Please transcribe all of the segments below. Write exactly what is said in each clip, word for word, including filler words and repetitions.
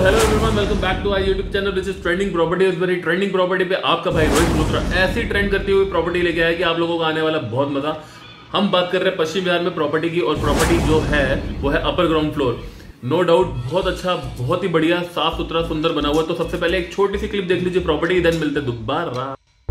Hello everyone, welcome back to our YouTube channel. This is trending property. इस बारी trending property पे आपका भाई रोहित मल्होत्रा ऐसी ट्रेंड करती हुई प्रॉपर्टी लेके आया कि आप लोगों को आने वाला बहुत मजा। हम बात कर रहे हैं पश्चिम बिहार में प्रॉपर्टी की, और प्रॉपर्टी जो है वो है upper ground floor. No doubt बहुत अच्छा, बहुत ही बढ़िया, साफ सुथरा, सुंदर बना हुआ। तो सबसे पहले एक छोटी सी क्लिप देख लीजिए प्रॉपर्टी, देन मिलते दोबारा।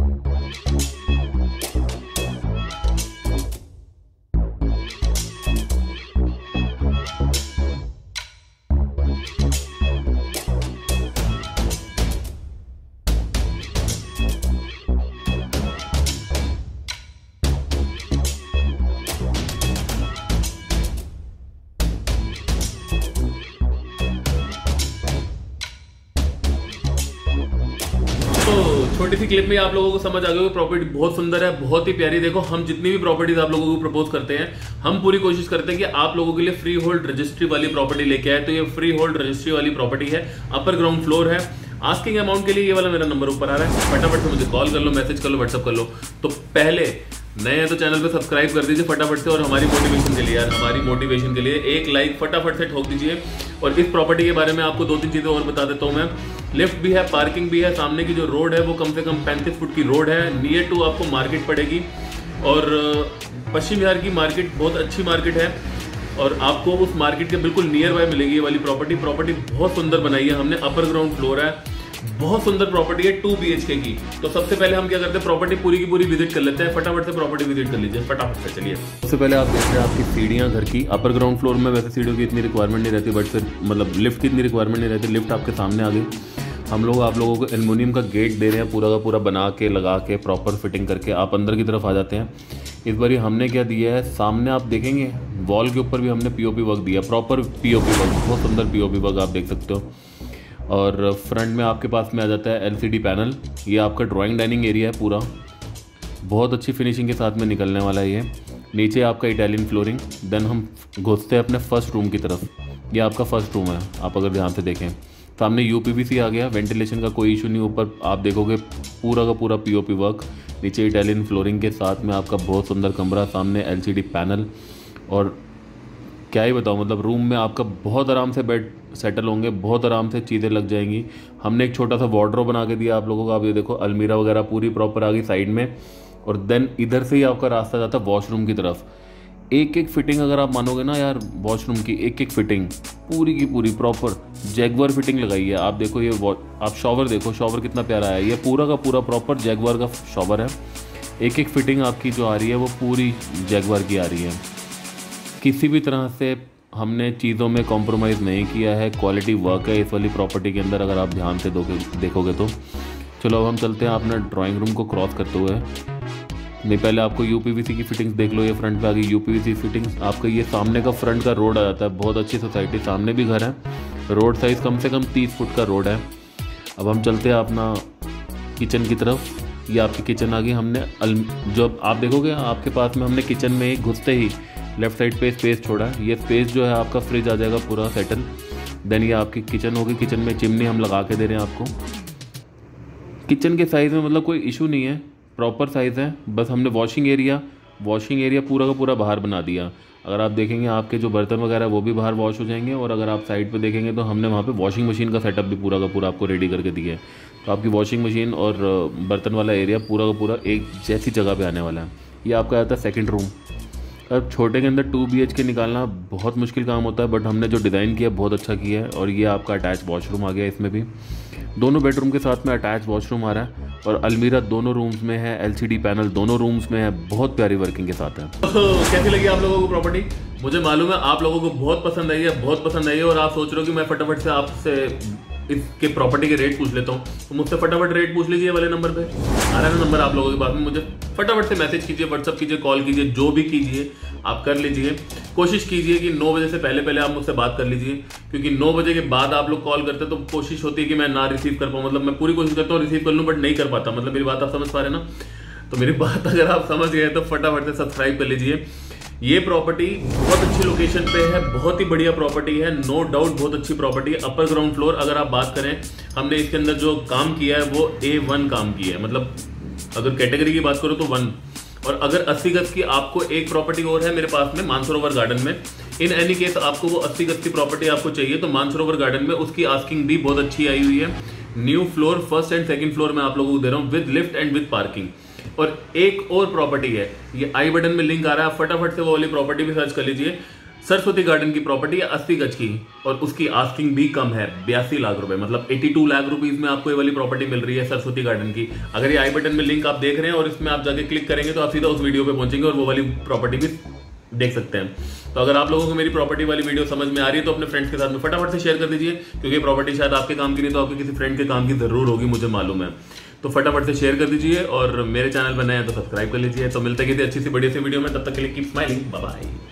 तो छोटी सी क्लिप में आप लोगों को समझ आ गया कि प्रॉपर्टी बहुत सुंदर है, बहुत ही प्यारी। देखो, हम जितनी भी प्रॉपर्टीज आप लोगों को प्रपोज करते हैं, हम पूरी कोशिश करते हैं कि आप लोगों के लिए फ्री होल्ड रजिस्ट्री वाली प्रॉपर्टी लेके आए। तो ये फ्री होल्ड रजिस्ट्री वाली प्रॉपर्टी है, अपर ग्राउंड फ्लोर है। आस्किंग अमाउंट के लिए ये वाला मेरा नंबर ऊपर आ रहा है, फटाफट से मुझे कॉल कर लो, मैसेज कर लो, व्हाट्सअप कर लो। तो पहले नए हैं तो चैनल पे सब्सक्राइब कर दीजिए फटाफट से, और हमारी मोटिवेशन के लिए यार हमारी मोटिवेशन के लिए एक लाइक फटाफट से ठोक दीजिए। और इस प्रॉपर्टी के बारे में आपको दो तीन चीजें और बता देता हूँ मैं। लिफ्ट भी है, पार्किंग भी है, सामने की जो रोड है वो कम से कम पैंतीस फुट की रोड है। नियर टू आपको मार्केट पड़ेगी, और पश्चिम बिहार की मार्केट बहुत अच्छी मार्केट है, और आपको उस मार्केट के बिल्कुल नियर बाय मिलेगी ये वाली प्रॉपर्टी। प्रॉपर्टी बहुत सुंदर बनाई है हमने, अपर ग्राउंड फ्लोर है, बहुत सुंदर प्रॉपर्टी है, टू बी एच के की। तो सबसे पहले हम क्या करते हैं, प्रॉपर्टी पूरी की पूरी विजिट कर लेते हैं। फटाफट से प्रॉपर्टी विजिट कर लीजिए, फटाफट से चलिए। सबसे पहले आप देख रहे हैं आपकी सीढ़ियां घर की। अपर ग्राउंड फ्लोर में वैसे सीढ़ियों की इतनी रिक्वायरमेंट नहीं रहती, बट फिर मतलब लिफ्ट की इतनी रिक्वायरमेंट नहीं रहती। लिफ्ट आपके सामने आ गई। हम लोग आप लोगों को एल्युमिनियम का गेट दे रहे हैं, पूरा का पूरा बना के लगा के प्रॉपर फिटिंग करके आप अंदर की तरफ आ जाते हैं। इस बार हमने क्या दिया है, सामने आप देखेंगे वॉल के ऊपर भी हमने पीओपी वर्क दिया, प्रॉपर पीओपी वर्क, बहुत सुंदर पीओपी वर्क आप देख सकते हो। और फ्रंट में आपके पास में आ जाता है एलसीडी पैनल। ये आपका ड्राइंग डाइनिंग एरिया है पूरा, बहुत अच्छी फिनिशिंग के साथ में निकलने वाला है ये। नीचे आपका इटालियन फ्लोरिंग। देन हम घुसते हैं अपने फर्स्ट रूम की तरफ। ये आपका फर्स्ट रूम है, आप अगर ध्यान से देखें सामने यूपीवीसी आ गया, वेंटिलेशन का कोई इशू नहीं। ऊपर आप देखोगे पूरा का पूरा पीओपी वर्क, नीचे इटालियन फ्लोरिंग के साथ में आपका बहुत सुंदर कमरा, सामने एलसीडी पैनल। और क्या ही बताऊँ, मतलब रूम में आपका बहुत आराम से बेड सेटल होंगे, बहुत आराम से चीज़ें लग जाएंगी। हमने एक छोटा सा वार्डरोब बना के दिया आप लोगों को। आप ये देखो अलमीरा वगैरह पूरी प्रॉपर आ गई साइड में। और देन इधर से ही आपका रास्ता जाता है वॉशरूम की तरफ। एक एक फिटिंग अगर आप मानोगे ना यार, वॉशरूम की एक एक फिटिंग पूरी की पूरी प्रॉपर जैगवार फिटिंग लगाई है। आप देखो ये आप शॉवर देखो, शॉवर कितना प्यारा है। ये पूरा का पूरा प्रॉपर जैगवार का शॉवर है। एक एक फिटिंग आपकी जो आ रही है वो पूरी जैगवार की आ रही है। किसी भी तरह से हमने चीज़ों में कॉम्प्रोमाइज़ नहीं किया है, क्वालिटी वर्क है इस वाली प्रॉपर्टी के अंदर, अगर आप ध्यान से देखोगे तो। चलो अब हम चलते हैं अपना ड्राइंग रूम को क्रॉस करते हुए। नहीं, पहले आपको यूपीवीसी की फिटिंग्स देख लो। ये फ्रंट पे आ गई यूपीवीसी फिटिंग्स। आपका ये सामने का फ्रंट का रोड आ जाता है, बहुत अच्छी सोसाइटी, सामने भी घर है। रोड साइज़ कम से कम तीस फुट का रोड है। अब हम चलते हैं अपना किचन की तरफ। ये आपकी किचन आ गई। हमने अल जो आप देखोगे आपके पास में, हमने किचन में ही घुसते ही लेफ्ट साइड पे स्पेस छोड़ा है। ये स्पेस जो है आपका फ्रिज आ जाएगा पूरा सेटल। देन ये आपकी किचन होगी। किचन में चिमनी हम लगा के दे रहे हैं आपको। किचन के साइज़ में मतलब कोई इशू नहीं है, प्रॉपर साइज़ है। बस हमने वॉशिंग एरिया वॉशिंग एरिया पूरा का पूरा बाहर बना दिया। अगर आप देखेंगे आपके जो बर्तन वगैरह वो भी बाहर वॉश हो जाएंगे। और अगर आप साइड पे देखेंगे तो हमने वहाँ पे वॉशिंग मशीन का सेटअप भी पूरा का पूरा आपको रेडी करके दिया है। तो आपकी वॉशिंग मशीन और बर्तन वाला एरिया पूरा का पूरा एक जैसी जगह पर आने वाला है। ये आपका आता है सेकेंड रूम। अब छोटे के अंदर टू बी एच के निकालना बहुत मुश्किल काम होता है, बट हमने जो डिज़ाइन किया बहुत अच्छा किया है। और ये आपका अटैच वॉशरूम आ गया। इसमें भी दोनों बेडरूम के साथ में अटैच वॉशरूम आ रहा है, और अलमीरा दोनों रूम्स में है, एलसीडी पैनल दोनों रूम्स में है, बहुत प्यारी वर्किंग के साथ है। तो कैसी लगी आप लोगों को प्रॉपर्टी? मुझे मालूम है आप लोगों को बहुत पसंद आई है, बहुत पसंद आई है। और आप सोच रहे हो कि मैं फटाफट से आपसे इसके प्रॉपर्टी के रेट पूछ लेता हूँ, तो मुझसे फटाफट रेट पूछ लीजिए वाले नंबर पे आ रहा है नंबर आप लोगों के पास में। मुझे फटाफट से मैसेज कीजिए, व्हाट्सअप कीजिए, कॉल कीजिए, जो भी कीजिए आप कर लीजिए। कोशिश कीजिए कि नौ बजे से पहले पहले आप मुझसे बात कर लीजिए, क्योंकि नौ बजे के बाद आप लोग कॉल करते हैं तो कोशिश होती है कि मैं ना रिसीव कर पाऊँ। मतलब मैं पूरी कोशिश करता हूँ रिसीव कर लूँ, बट नहीं कर पाता। मतलब मेरी बात आप समझ पा रहे हैं ना? तो मेरी बात अगर आप समझ गए तो फटाफट से सब्सक्राइब कर लीजिए। ये प्रॉपर्टी बहुत अच्छी लोकेशन पे है, बहुत ही बढ़िया प्रॉपर्टी है, नो डाउट बहुत अच्छी प्रॉपर्टी है। अपर ग्राउंड फ्लोर अगर आप बात करें, हमने इसके अंदर जो काम किया है वो ए वन काम किया है। मतलब अगर कैटेगरी की बात करो तो वन और अगर अस्सी गज की आपको एक प्रॉपर्टी और है मेरे पास में मानसरोवर गार्डन में, इन एनी केस आपको वो अस्सी गज की प्रॉपर्टी आपको चाहिए तो मानसरोवर गार्डन में उसकी आस्किंग भी बहुत अच्छी आई हुई है। New floor, first and second floor में आप लोगों को दे रहा हूँ with lift and with parking. और एक और प्रॉपर्टी है, ये आई बटन में लिंक आ रहा है, फटाफट से वो वाली प्रॉपर्टी भी सर्च कर लीजिए। सरस्वती गार्डन की प्रॉपर्टी है अस्सी गज की और उसकी आस्किंग भी कम है, बयासी लाख रुपए, मतलब बयासी लाख रुपीस में आपको ये वाली प्रॉपर्टी मिल रही है सरस्वती गार्डन की। अगर ये आई बटन में लिंक आप देख रहे हैं और इसमें आप जाके क्लिक करेंगे तो आप सीधा उस वीडियो पे पहुंचेंगे और वो वाली प्रॉपर्टी भी देख सकते हैं। तो अगर आप लोगों को मेरी प्रॉपर्टी वाली वीडियो समझ में आ रही है तो अपने फ्रेंड्स के साथ में फटाफट से शेयर कर दीजिए, क्योंकि प्रॉपर्टी शायद आपके काम की नहीं तो आपके किसी फ्रेंड के काम की जरूर होगी, मुझे मालूम है। तो फटाफट से शेयर कर दीजिए और मेरे चैनल पर नए हैं तो सब्सक्राइब कर लीजिए। तो मिलते हैं किसी अच्छी सी बढ़िया सी वीडियो में, तब तक के लिए कीप स्माइलिंग, बाय बाय।